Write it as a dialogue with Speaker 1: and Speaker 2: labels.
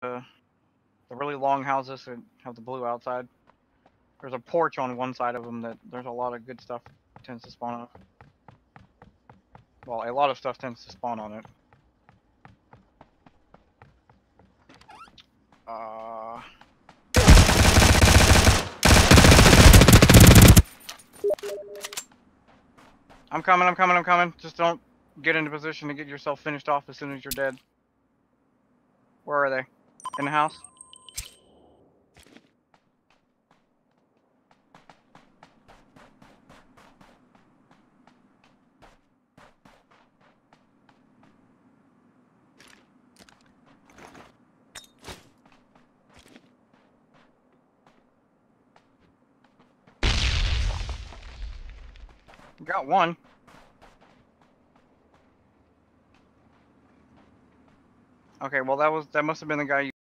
Speaker 1: the really long houses that have the blue outside. There's a porch on one side of them that there's a lot of good stuff tends to spawn on. Well, a lot of stuff tends to spawn on it. I'm coming. Just don't get into position to get yourself finished off as soon as you're dead. Where are they? In the house? Got one. Okay, well that must have been the guy you